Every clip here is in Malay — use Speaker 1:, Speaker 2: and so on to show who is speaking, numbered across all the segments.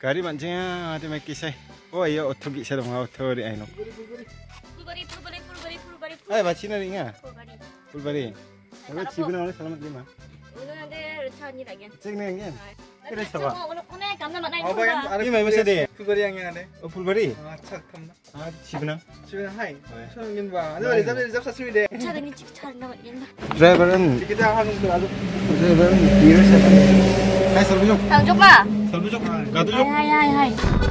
Speaker 1: Gari mancingnya ada kisah. Oh iya, oto kisah dong, oto di aino.
Speaker 2: Pulbari.
Speaker 1: Ay, bacina nih nggak?
Speaker 2: Pulbari.
Speaker 1: Pulbari. Kalau cibina oleh selamat lima.
Speaker 2: Udah ada rencana lagi.
Speaker 1: Cek nih yang Kira
Speaker 2: Coba
Speaker 1: siapa?
Speaker 2: onek kamna mana
Speaker 3: Oh, bayan
Speaker 2: itu?
Speaker 3: ada
Speaker 1: Ini mana masih deh?
Speaker 3: Pulbari yang ada.
Speaker 1: Oh, Pulbari.
Speaker 3: Cak kamna.
Speaker 1: Ah, cibina.
Speaker 3: Cibina hai. Sungin ba. Ada reserve sasmi deh.
Speaker 2: Cara ni cik cara nama ini.
Speaker 1: Driveran.
Speaker 3: Kita hanung tuh aduk.
Speaker 1: Driveran kira siapa? Hai, salbujok.
Speaker 2: Tangjuk mah.
Speaker 1: Salbujok. Gadujok.
Speaker 2: Hai.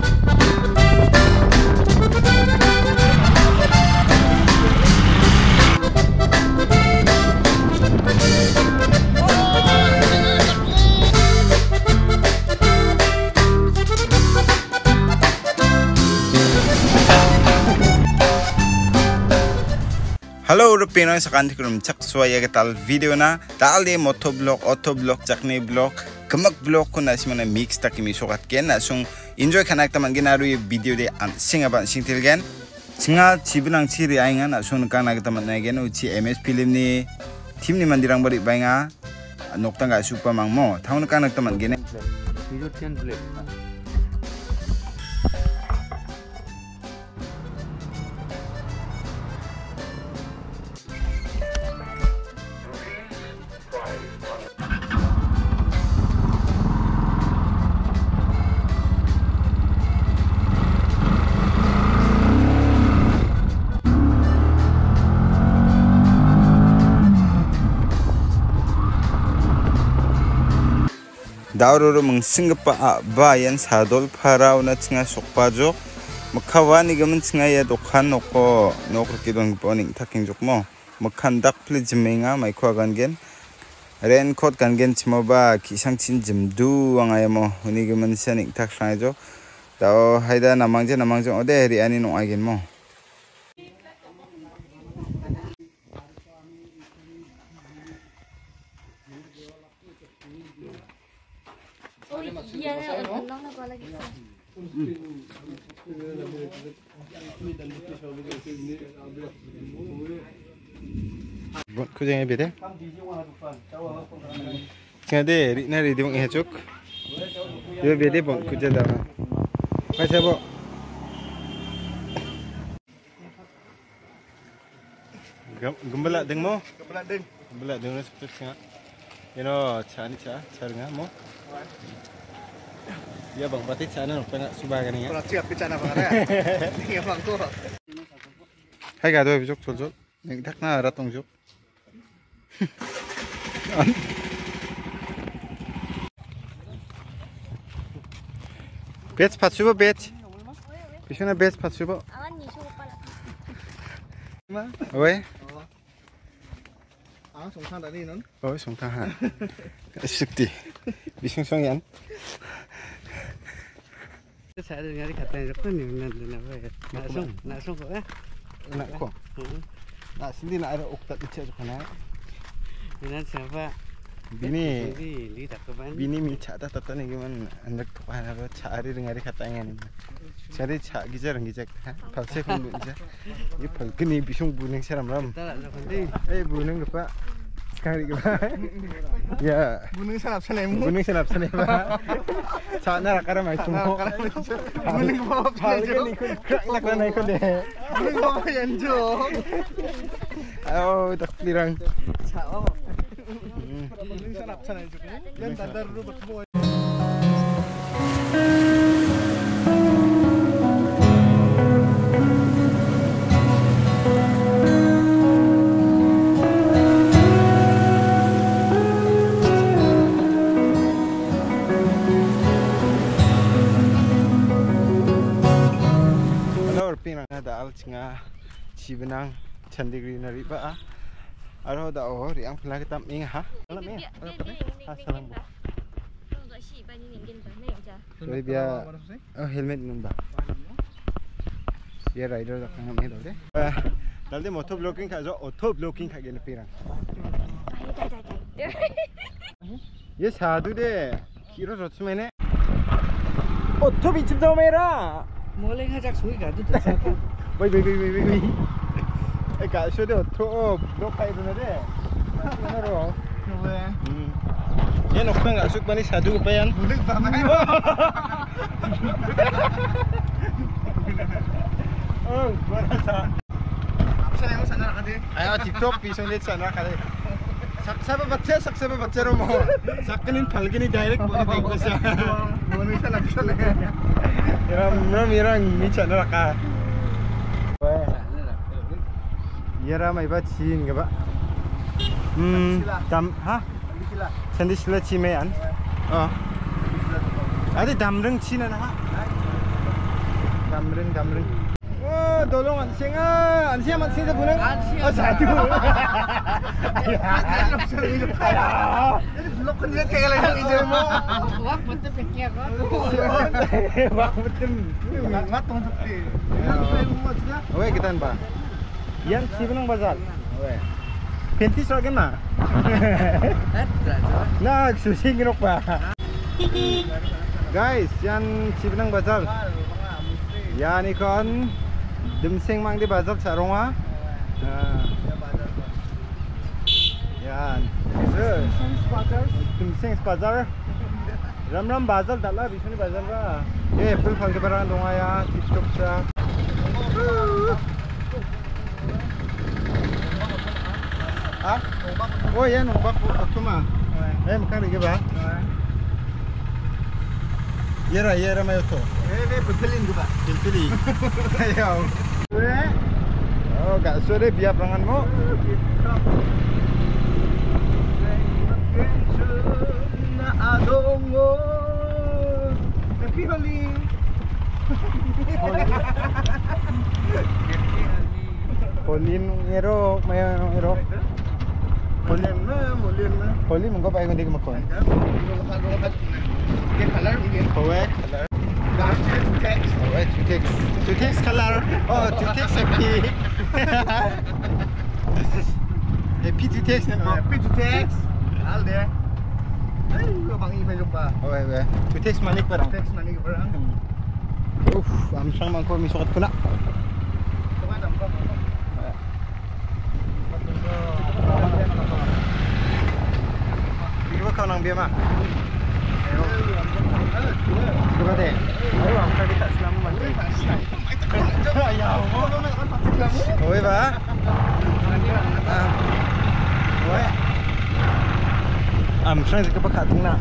Speaker 1: Halo Rupino sekarang dikirim cak suaya ketal video na tali motovlog, autovlog, cakni vlog, kemak vlog kun nasi mana mix tak kimi sokat ken nasung enjoy kanak teman gen aru video de sing aban sing tilgen singa cibinang ciri ainga nasung kanak teman gen uci MS film ni tim ni mandirang beri bainga nokta nggak supa mangmo tahun kanak teman gen
Speaker 3: Video 10 play.
Speaker 1: Daururu mengsinggapa bayan sadol parau na tsinga sokpajok makawani gaman tsinga ya dokhan noko kidong poning taking jok mo makhan dak pli jimenga maiko agan gen raincoat kan gen chimoba kisang chin jimdu angaya mo uni gaman sanik tak sangai jok dao haida namangje ode ri ani no agen mo
Speaker 2: Iya, nong apa lagi?
Speaker 1: kujengi bede ngade rina ri diung hecuk yo bede bon kujada kai sabo gembala deng mo gembala deng na sepet nga yano chani mo ya bang berarti chana no penga subah kan ya
Speaker 3: Kalau siap bicara apa ya? Ini bang tuh.
Speaker 1: hai ga do bijok chol ning dak na ra tong jok bet patsuba bet bisuna bet patsuba
Speaker 2: Awan ni suka pala.
Speaker 1: oi
Speaker 3: Ah, sungsan tadi non.
Speaker 1: oi songtahan sikti bisungsongyan
Speaker 4: Saya dengar katanya itu nih langsung kok ya.
Speaker 1: nak ko nak sindi nak ada oktat ice kana
Speaker 4: Benar siapa?
Speaker 1: bini
Speaker 4: Ini tak keban.
Speaker 1: bini mi chata tata ni gimana andak to kana ro chari dengari katanya ni chari cha gijar ha palse kun bunja ye palkini bisung buneng seram ram
Speaker 4: Tak ada kondi.
Speaker 1: buneng lupa sekali ke ya
Speaker 3: Gunung sanap sanemu.
Speaker 1: buneng senap sene ba chana rakara mai tumo
Speaker 3: Gunung bawa
Speaker 1: palkini kun krak lakana ikon de
Speaker 3: Gunung bawa yanjo.
Speaker 1: ayo tak lirang
Speaker 3: Sao. Gunung sanap sanemu. Dan tandar dulu bertemu. da al chinga chibenang chandigri na riba aro da o riang phla ke tam ing ha salam ya salam bu Jadi dia helmet numba dia rider da kang me dode dalde moto blocking ka jo auto blocking ka gen pirang ye sadu de kiro rotsmene auto bichim do mera
Speaker 4: Mulai ngajak suwi gak tuh terus.
Speaker 1: Wait. Kak, sudah tuh blok kayak gini deh. Masih naro.
Speaker 3: Coba.
Speaker 1: Ya nokta nggak suka nih sadu kepayan.
Speaker 3: Gunung apa? Oh, berasa.
Speaker 4: Apa yang sana nak ada?
Speaker 3: Ayo TikTok pisang dia sana kali. Saksa bacca romo. Sakkenin falgini direct boleh tengok sah.
Speaker 4: Manusia lagi sana.
Speaker 3: Mirang mi sana raka. Yara mai bacin ke ba? Dam ha? Sandi sila cimean. Oh. Ada damreng cina na ha? Damreng. Oh, tolong ansia masih sa bunang. Oh, satu.
Speaker 4: Blok kan dia kayak lagi hijau mo. Wak betul pikir kan.
Speaker 3: Wak betul.
Speaker 4: Mat tong tukti.
Speaker 3: Oke, kita ba. Yan Cibinong Bazar. Oke. Pentis lagi na. Nah, sushi ngerok ba. Guys, yan Cibinong Bazar. Yan ikon Dimseng mang di bazar sarongwa. Yan. Dimseng bazar. Ram bazar dala bisuni bazar ba. Ye apple phal ke barang donga ya TikTok sa. Ah? Oh yan nombak atuma. Makan lagi ba? Yera mayo to.
Speaker 4: Berpelin juga.
Speaker 3: Pilih. Ayo. Oh, gak sore biar peranganmu.
Speaker 4: Tapi holi.
Speaker 3: Polin ngero, mayo ngero.
Speaker 4: Molin na.
Speaker 3: Polin monggo pa yung hindi ko makon.
Speaker 4: Get color again.
Speaker 3: Correct. Color.
Speaker 4: Text.
Speaker 3: Alright, two text color. Oh, two text happy. Happy two text na mo.
Speaker 4: Happy to text. All there. Ay, bang email pa.
Speaker 3: Okay. Two text manik parang.
Speaker 4: Text na ni parang.
Speaker 3: Amsang man ko misukat ko na.
Speaker 4: Tumadam ko.
Speaker 3: Bigyan ka nang biya ma. Coba deh. Ayo angkat kita selama mandi. Ayaw mo. Oy ba? Oy. Amsang ka pagkatong na.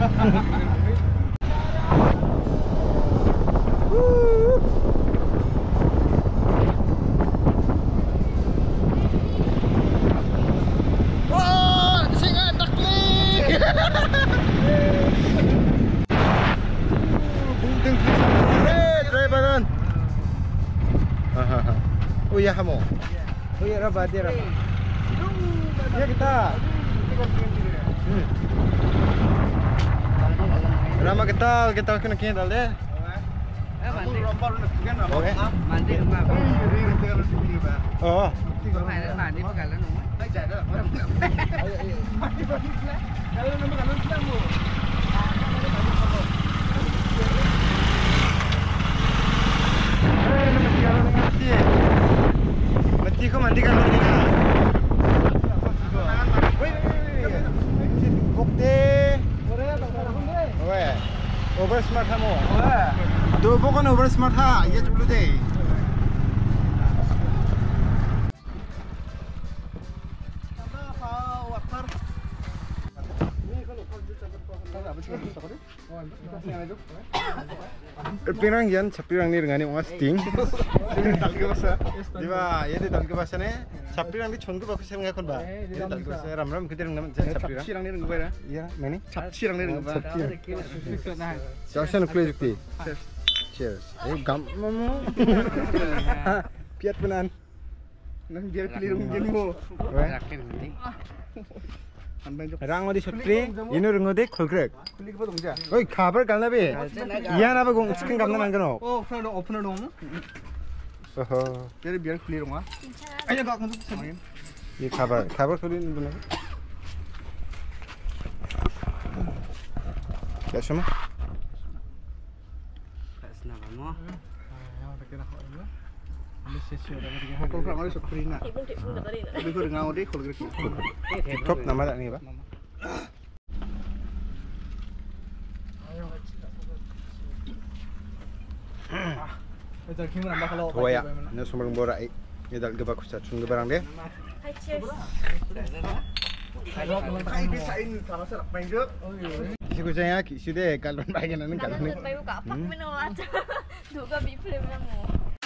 Speaker 3: Oh, singa takli. Driveran. Uya kamu. Uya raba dia raba. Ya kita. Rama kita kena kena deh. Oke.
Speaker 4: Mandi rumah.
Speaker 3: Oh.
Speaker 4: Mandi bukan lah nomor.
Speaker 3: Mati ko mandi ka lagi na. Bukti. Oke. Over smart kamu. Do bukan over smart ha. Iya dulu deh. Pirang yan, sapirang ni rengani onga sting. Dalke basa. Diba, ya di dalke basa ne. Sapirang di chongu baku sem ngakon ba. Ya dalke basa ram kita rengam sapirang.
Speaker 4: Sapirang ni rengam ba?
Speaker 3: Iya, meni.
Speaker 4: Sapirang ni rengam ba?
Speaker 3: Joshua nukle jukti. Cheers. Gam mamo. Piat penan.
Speaker 4: Nang biar pilih rengam mo.
Speaker 3: Rang di sutri, ini rengode kolgrek.
Speaker 4: Pilih apa dong ja?
Speaker 3: Oi, kabar kalna be. Iya apa gong skin kamna nangkano.
Speaker 4: Oh, opener dong.
Speaker 3: Oh.
Speaker 4: Jadi biar pilih rumah. Ayo gak untuk semain.
Speaker 3: Ini kabar kulin dulu. Ya semua.
Speaker 4: Kasna kamu. Kau kurang ada sokring nak. Lebih kurang ngau deh kalau gitu.
Speaker 3: TikTok nama tak ni ba? Tuaya, na sumarang bora ay idal gaba ko sa chun barang de.
Speaker 2: Hi, cheers.
Speaker 3: Kisi ko saya kisi de kalon bagian nan kalon ni.
Speaker 2: Bayu ka apak mo na aja. Duga bi film na mo.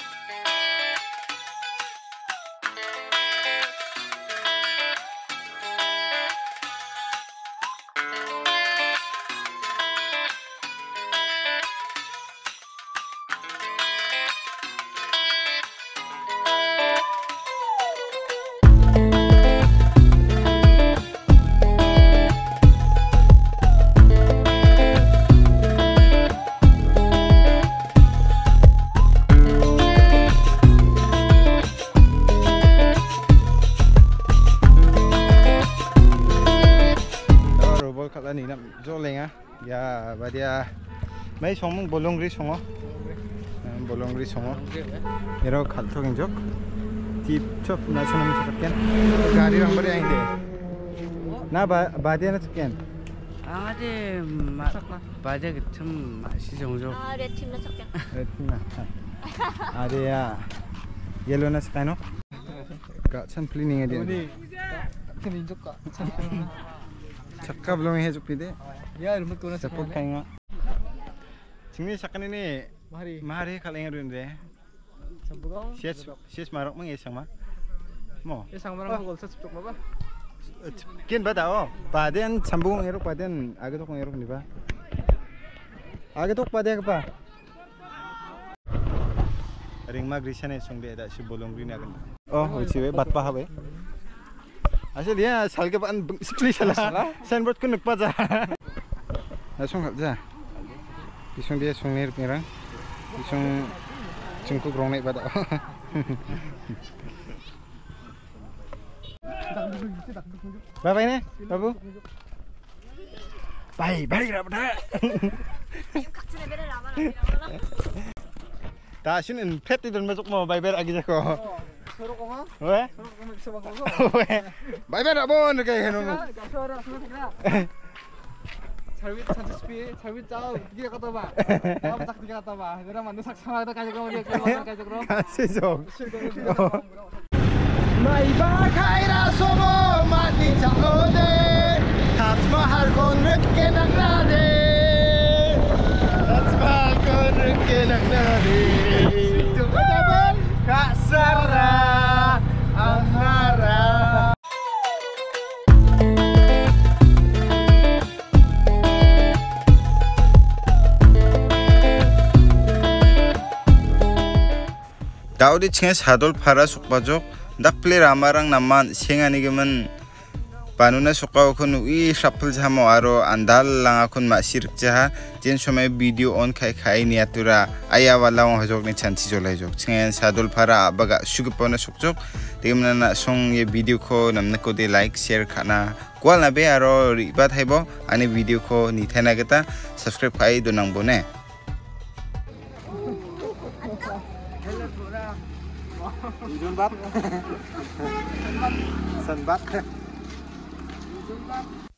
Speaker 3: Ni nam jo lenga ya badia mai song bolongri songo bolongri songo ero khalto genjok tip chop na sonam sakken gari rang bari ainde na badia na sakken
Speaker 4: 아데 바제 좀 맛이 정도
Speaker 2: Ah, red team na sakyan.
Speaker 3: na adea yellow na sakano ka chan cleaning ade Cakap belum hejok pide.
Speaker 5: Ya, rumah tu nasi.
Speaker 3: Sepuk kainga. Sini sakan ini mahari kalau yang runde.
Speaker 5: Sambung.
Speaker 3: Sias marok mengisang mah. Mo.
Speaker 5: Ya, sang barang gol secepuk apa?
Speaker 3: Kian bada oh. Badan sambung erok badan agak tok erok ni ba. Agak tok badan apa? Ring magrisan esong de ada si bolong rin agan. Oh, ciwe bat pa habe. Asal dia salga pan split salah. Signboard ko nagpa ja. Asong ja. Isong dia song ner pirang. Isong cungku grong naik pada. Bye bye ne, babu. Bye bye rabda.
Speaker 2: Katsu na bere lama na.
Speaker 3: Dasin in pet idon masuk mo bye bye agi jako.
Speaker 5: Suruh kau mah?
Speaker 3: Weh?
Speaker 5: Suruh kau bisa bangun kau?
Speaker 3: Bye bye rabon kayak hanu.
Speaker 5: Suruh kira. 잘윗 짜 네가 갔다 봐. 다음 딱 네가 갔다 봐. 내가 만든 삭상하다 가지고 우리 가지고.
Speaker 3: Sisok. Mai ba khaira somo mati chakode Taj Mahal kon rukke nagnade Taj Mahal kon rukke nagnade Jumabal kasara amara Daudi chinges hadol para sukbajok dakple ramarang naman sengani gemen panuna sukau kun ui shuffle jamo aro andal langa kun masir jaha jen somai video on kai kai niatura aya wala ong hojok ni chanchi jolai jok chinges hadol para baga sugupona sukjok demna na song ye video ko namna ko de like share kana kwal na be aro ribat haibo ani video ko ni thana gata subscribe kai donang bone Sunbat.